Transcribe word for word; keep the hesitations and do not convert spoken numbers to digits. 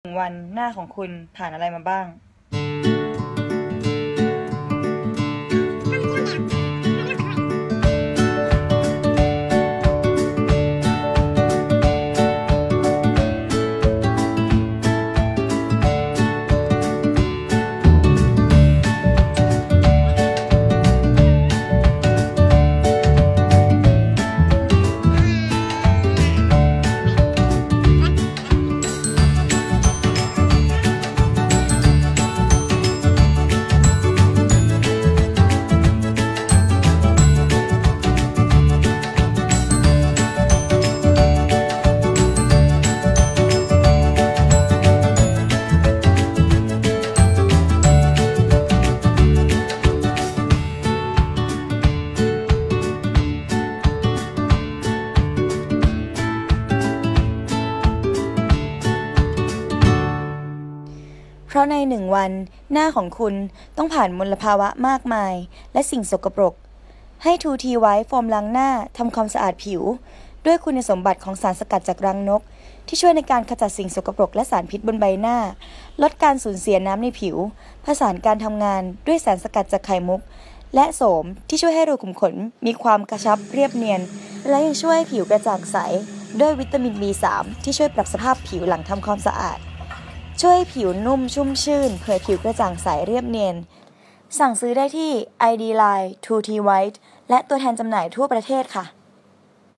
หนึ่งวันหน้าของคุณผ่านอะไรมาบ้างเพราะในหนึ่งวันหน้าของคุณต้องผ่านมลภาวะมากมายและสิ่งสกปรกให้ ทู ที White โฟมล้างหน้าทำความสะอาดผิวด้วยคุณสมบัติของสารสกัดจากรังนกที่ช่วยในการขจัดสิ่งสกปรกและสารพิษบนใบหน้าลดการสูญเสียน้ำในผิวผสานการทำงานด้วยสารสกัดจากไข่มุกและโสมที่ช่วยให้รูขุมขนมีความกระชับเรียบเนียนและยังช่วยให้ผิวกระจ่างใสด้วยวิตามิน บี สาม ที่ช่วยปรับสภาพผิวหลังทำความสะอาดช่วยผิวนุ่มชุ่มชื่นเผยผิวกระจ่างใสเรียบเนียนสั่งซื้อได้ที่ ไอ ดี ไลน์ ทู ที White และตัวแทนจำหน่ายทั่วประเทศค่ะ